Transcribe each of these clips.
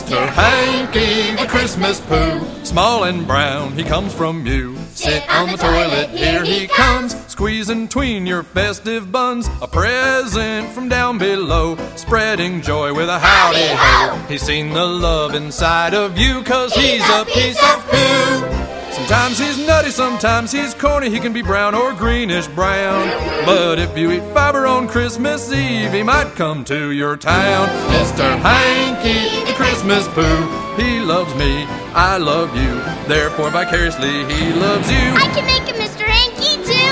Mr. Hanky, the Christmas poo. Small and brown, he comes from you. Sit on the toilet, here he comes, squeezing tween your festive buns. A present from down below, spreading joy with a howdy ho. He's seen the love inside of you, 'cause he's a piece of poo. Sometimes he's nutty, sometimes he's corny. He can be brown or greenish brown. But if you eat fiber on Christmas Eve, he might come to your town. Mr. Hanky, the Christmas poo. He loves me, I love you. Therefore vicariously he loves you. I can make him Mr. Hanky too.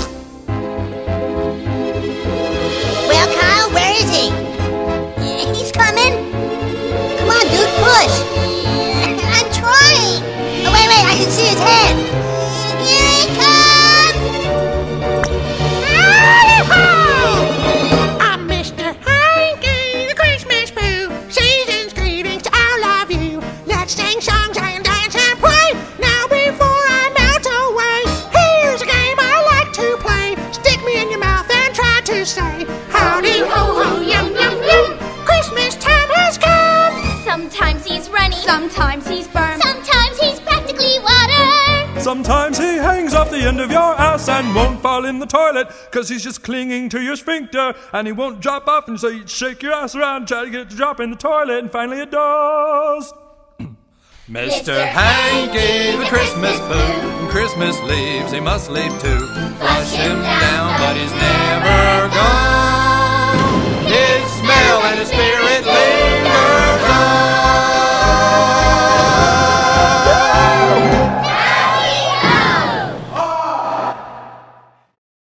Well, Kyle, where is he? He's coming. Come on, dude, push. I'm trying. Oh, wait, I can see his head. Here he comes! I'm Mr. Hanky, the Christmas poo. Season's greetings to all of you. Let's sing songs and dance and play. Now before I melt away, here's a game I like to play. Stick me in your mouth and try to say, howdy ho ho, yum yum yum. Christmas time has come. Sometimes he's runny, sometimes he's firm, sometimes he's practically water. Sometimes he hangs off the end of your ass and won't fall in the toilet, 'cause he's just clinging to your sphincter. And he won't drop off, and so you shake your ass around, try to get it to drop in the toilet, and finally it does. Mr. Hanky, the Christmas poo. When Christmas leaves, he must leave too. Flush him down, but he's